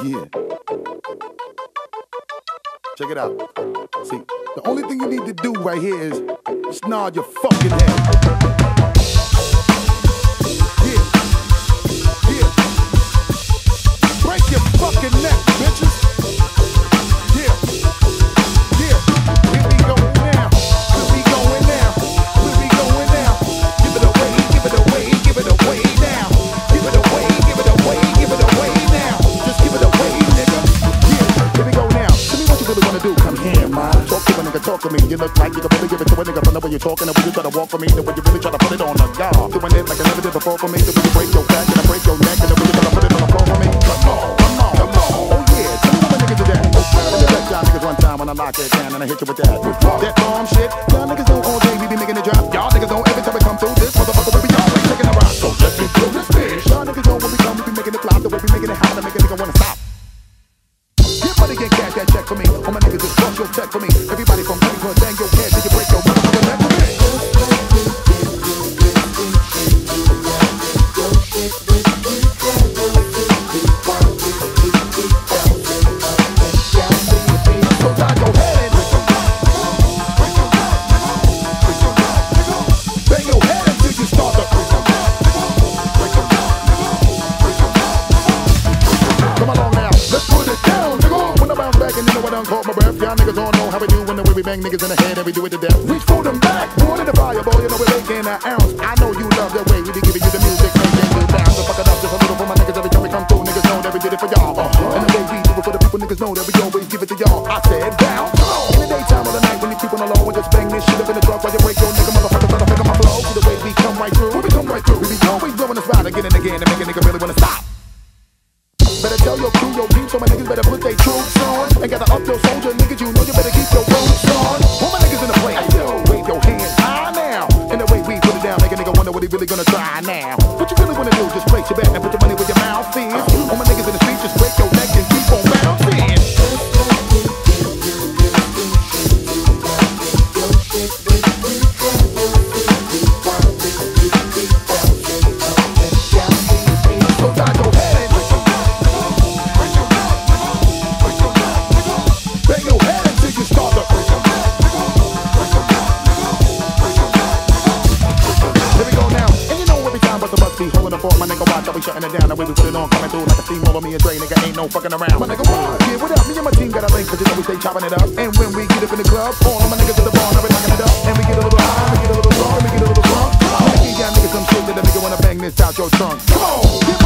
Yeah. Check it out. See, the only thing you need to do right here is just nod your fucking head. Yeah. Yeah. Break your fucking neck, bitches. Yeah. Yeah. Here we go now. Here we going now. Here we going now. Give it away, give it away, give it away now. Give it away, give it away, give it away now. Just give it away, nigga. Yeah. Here we go now. Tell me what you really wanna do. Come here, man. Talk to a nigga, talk to me. You look like you can really give it to a nigga from the way you're talking. The way you try to walk for me. The way you really try to put it on the guard. Doing it like I never did before for me. The way you break your back and I break your neck. And the way you try to put it on the floor for me. Come on, come on, come on. Oh yeah, tell me what my niggas do that. Let me let y'all niggas one time when I lock it down and I hit you with that. That bomb shit. Y'all niggas don't all day we be making it drop. Y'all niggas don't every time we come through this motherfucker we be all like taking a rock. So let me do this bitch. Y'all niggas don't when we come we be making it flop. The way we making it hot to make a nigga wanna stop. Get money, get cash, that check for me. All my niggas just bust your check for me. Everybody from Hollywood, bang your head till you break your motherfucking neck for me. So nod your head and bang your head until you start to come along now, let's put it down, nigga. When I bounce back and you know I done caught my breath. Y'all niggas don't know how we do when the way we bang niggas in the head and we do it to death. Reach for them back, more than the fire, boy, you know we're making an ounce. I know you love the way we be giving you the music, making you down. So fuck it up just a little for my niggas every time we come through. Niggas know that we did it for y'all. And the way we do it for the people, niggas know that we always give it to y'all. I said down, in the daytime or the night when you keep on the low and just bang this shit up in the truck while you break your nigga motherfucker try to pick up my flow. See the way we come right through, we come right through. We be always blowing us right again and again to make a nigga really wanna stop. Better tell your crew, your peeps, so my niggas better put their troops on. Ain't gotta up your soldier, niggas, you know you better keep your boots on. All my niggas in the place, yo, wave your hands high now. And the way we put it down, make a nigga wonder what he really gonna try now. What you really wanna do, just place your bet and put your money where your mouth is. All my niggas in the street, just break your neck and keep on bouncing. So nod your head and bang your head until you start to here we go now. And you know every time but the bus be holding the fort, my nigga watch how we shutting it down. The way we put it on, coming through like a steamroller. Me and Dre, nigga, ain't no fucking around. My nigga, what? Yeah, what up? Me and my team got a link, cause you know we stay chopping it up. And when we get up in the club, all of my niggas at the bar, now we knocking it up. And we get a little high, we get a little drunk, we get a little drunk. Y'all niggas some shit that a nigga wanna bang this out your trunk. Come on,